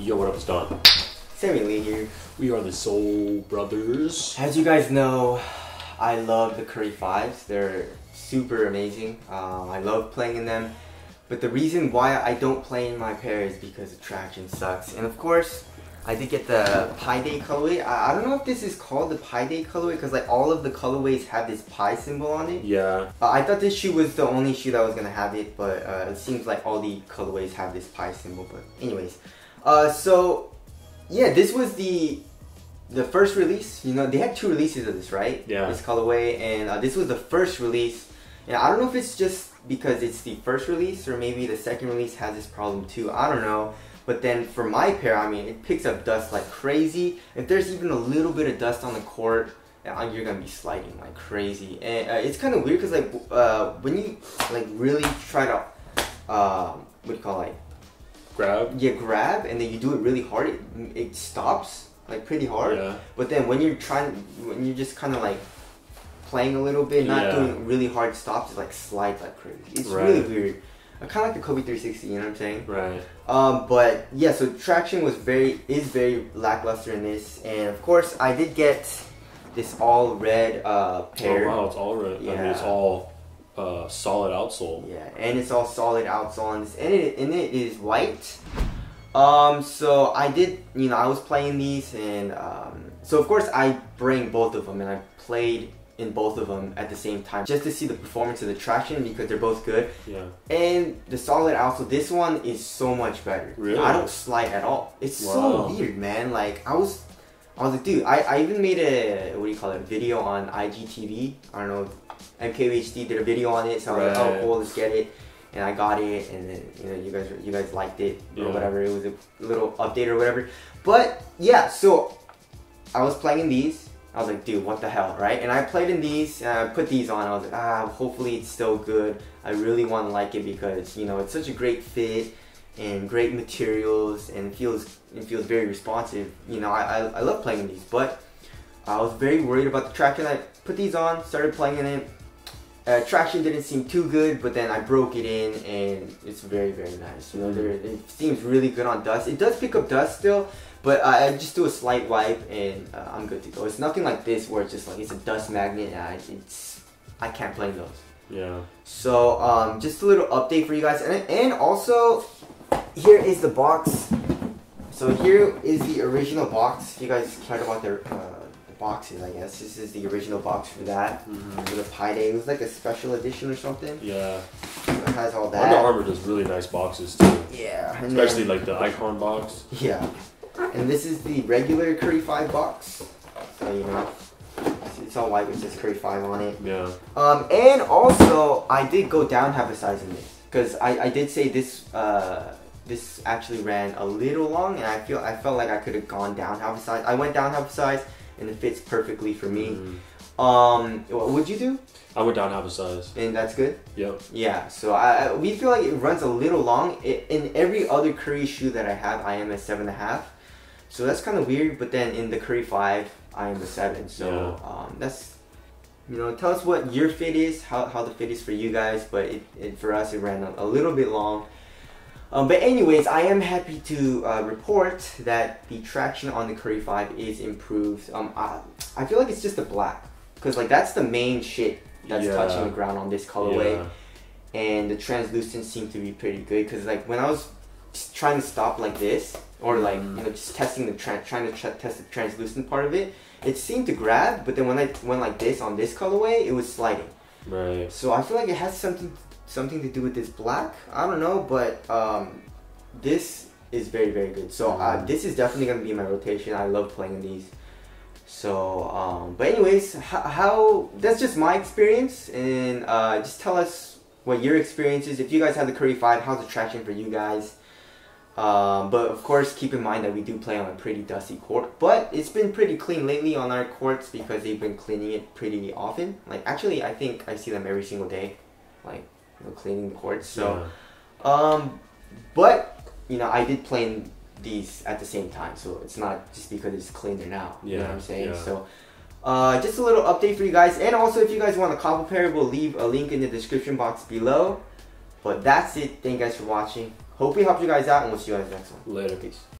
Yo, what up, it's Don. Sammy Lee here. We are the Soul Brothers. As you guys know, I love the Curry 5s. They're super amazing. I love playing in them. But the reason why I don't play in my pair is because the traction sucks. And of course, I did get the Pi Day colorway. I don't know if this is called the Pi Day colorway because like all of the colorways have this Pi symbol on it. Yeah. I thought this shoe was the only shoe that was gonna have it, but it seems like all the colorways have this Pi symbol. But anyways, so yeah, this was the first release. You know, they had 2 releases of this, right? Yeah. This colorway, and this was the first release. And I don't know if it's just because it's the first release or maybe the second release has this problem too. I don't know. But then for my pair, I mean, it picks up dust like crazy. If there's even a little bit of dust on the court, you're gonna be sliding like crazy. And it's kind of weird because like when you like really try to what do you call it, like grab? Yeah, grab, and then you do it really hard, it stops like pretty hard. Yeah. But then when you're just kind of like playing a little bit, not doing really hard stops, it like slides like crazy. It's really weird. I kind of like the Kobe 360, you know what I'm saying? Right. But yeah, so traction is very lackluster in this, and of course I did get this all red pair. Oh wow, it's all red. Yeah. I mean, it's all solid outsole. Yeah, and it's all solid outsole on this, and it is white. So I did, you know, I was playing these, and so of course I bring both of them, and I played in both of them at the same time just to see the performance of the traction because they're both good. Yeah. And the solid outsole, this one is so much better. Really? I don't slide at all. It's so weird, man. Like I was like, dude, I even made a video on IGTV. I don't know, MKBHD did a video on it, so I was like, oh cool, let's get it. And I got it, and then you know you guys liked it or whatever. It was a little update or whatever. But yeah, so I was playing in these. I was like, dude, what the hell, right? And I played in these, and I put these on. I was like, hopefully it's still good. I really want to like it because, you know, it's such a great fit and great materials, and it feels very responsive. You know, I love playing in these, but I was very worried about the traction. I put these on, started playing in it. Traction didn't seem too good, but then I broke it in, and it's very nice. You know, it seems really good on dust. It does pick up dust still. But I just do a slight wipe and I'm good to go. It's nothing like this where it's just like it's a dust magnet. I can't play those. Yeah. So just a little update for you guys, and also here is the box. So here is the original box. If you guys cared about the boxes, I guess this is the original box for that for the Pi Day. It was like a special edition or something. Yeah. It has all that. Under Armour does really nice boxes too. Yeah. Especially like the Icon box. Yeah. And this is the regular Curry 5 box. So, you know, it's all white with this Curry 5 on it. Yeah. And also, I did go down half a size in this. Because I did say this this actually ran a little long, and I felt like I could have gone down half a size. I went down half a size, and it fits perfectly for me. What would you do? I went down half a size. And that's good? Yep. Yeah, so we feel like it runs a little long. In every other Curry shoe that I have, I am a 7.5. So that's kind of weird, but then in the Curry 5, I am a 7. So that's, you know, tell us what your fit is, how the fit is for you guys, but for us it ran a little bit long. But anyways, I am happy to report that the traction on the Curry 5 is improved. I feel like it's just the black, because like that's the main shit that's touching the ground on this colorway. And the translucent seemed to be pretty good, because like when I was trying to stop like this, or like, you know, just testing trying to test the translucent part of it, it seemed to grab, but then when I went like this on this colorway, it was sliding. Right. So I feel like it has something to do with this black. I don't know, but this is very good. So this is definitely gonna be my rotation. I love playing these. So but anyways, how that's just my experience, and just tell us what your experience is. If you guys have the Curry 5, how's the traction for you guys? But of course, keep in mind that we do play on a pretty dusty court, but it's been pretty clean lately on our courts because they've been cleaning it pretty often. Like actually, I think I see them every single day, like, you know, cleaning the courts. So, but you know, I did play in these at the same time, so it's not just because it's cleaner now. You know what I'm saying? So, just a little update for you guys, and also if you guys want a couple pair, we'll leave a link in the description box below. But that's it. Thank you guys for watching. Hope we helped you guys out, and we'll see you guys next one. Later. Peace.